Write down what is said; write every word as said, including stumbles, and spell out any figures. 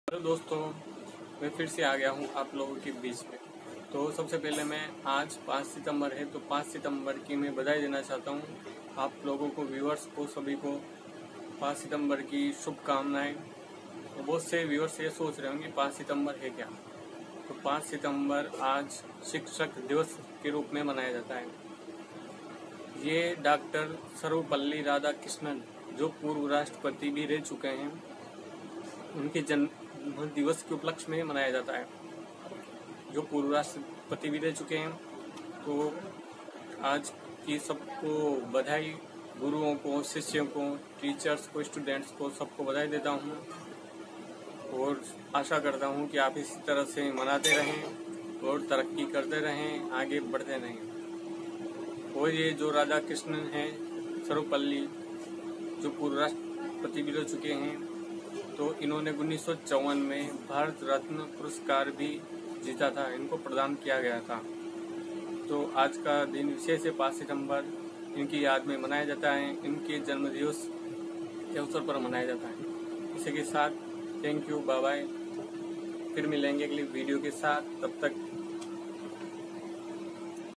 Hello दोस्तों, मैं फिर से आ गया हूँ आप लोगों के बीच में। तो सबसे पहले मैं आज पाँच सितंबर है तो पाँच सितंबर की मैं बधाई देना चाहता हूँ आप लोगों को, व्यूअर्स को, सभी को पाँच सितंबर की शुभकामनाएं। तो बहुत से व्यूअर्स ये सोच रहे होंगे पाँच सितंबर है क्या। तो पाँच सितंबर आज शिक्षक दिवस के रूप में मनाया जाता है। ये डॉक्टर सर्वपल्ली राधाकृष्णन जो पूर्व राष्ट्रपति भी रह चुके हैं, उनके जन्म दिवस के उपलक्ष्य में मनाया जाता है। जो पूर्व राष्ट्रपति भी रह चुके हैं, तो आज की सबको बधाई, गुरुओं को, शिष्यों को, टीचर्स को, स्टूडेंट्स को, सबको बधाई देता हूँ और आशा करता हूँ कि आप इसी तरह से मनाते रहें और तरक्की करते रहें, आगे बढ़ते रहें। और ये जो राधा कृष्णन हैं सर्वपल्ली, जो पूर्व राष्ट्रपति भी रह चुके हैं, तो इन्होंने उन्नीस सौ चौवन में भारत रत्न पुरस्कार भी जीता था, इनको प्रदान किया गया था। तो आज का दिन विशेष है, पाँच सितंबर इनकी याद में मनाया जाता है, इनके जन्म दिवस के अवसर पर मनाया जाता है। इसी के साथ थैंक यू, बाय बाय। फिर मिलेंगे अगली वीडियो के साथ, तब तक